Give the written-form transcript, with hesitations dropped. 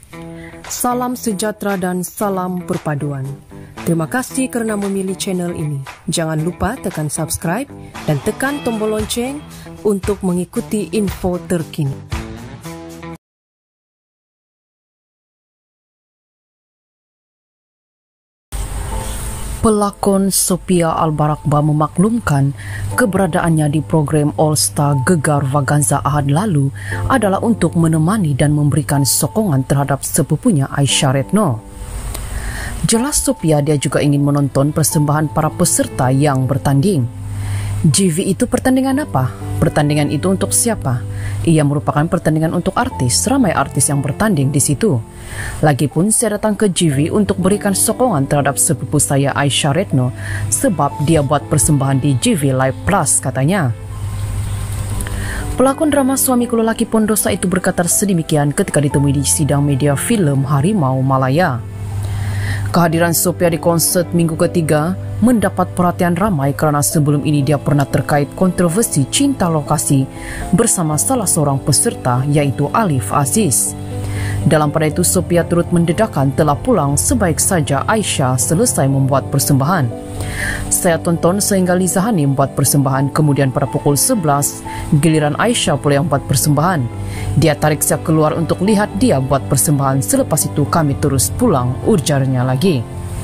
Salam sejahtera dan salam perpaduan. Terima kasih kerana memilih channel ini. Jangan lupa tekan subscribe dan tekan tombol lonceng untuk mengikuti info terkini. Pelakon Sophia Al-Barakba memaklumkan keberadaannya di program All Star Gegar Vaganza Ahad lalu adalah untuk menemani dan memberikan sokongan terhadap sepupunya Aisyah Retno. Jelas Sophia dia juga ingin menonton persembahan para peserta yang bertanding. GV itu pertandingan apa? Pertandingan itu untuk siapa? Ia merupakan pertandingan untuk artis, ramai artis yang bertanding di situ. Lagipun saya datang ke GV untuk berikan sokongan terhadap sepupu saya Aisyah Retno sebab dia buat persembahan di GV Live Plus, katanya. Pelakon drama Suamiku Lelaki Pondosa itu berkata sedemikian ketika ditemui di sidang media filem Harimau Malaya. Kehadiran Sophia di konsert minggu ketiga mendapat perhatian ramai kerana sebelum ini dia pernah terkait kontroversi cinta lokasi bersama salah seorang peserta iaitu Alif Aziz. Dalam pada itu Sophia turut mendedahkan telah pulang sebaik saja Aisyah selesai membuat persembahan. Saya tonton sehingga Liza Hani membuat persembahan, kemudian pada pukul 11 giliran Aisyah pula yang buat persembahan. Dia tarik saya keluar untuk lihat dia buat persembahan, selepas itu kami terus pulang, ujarnya lagi.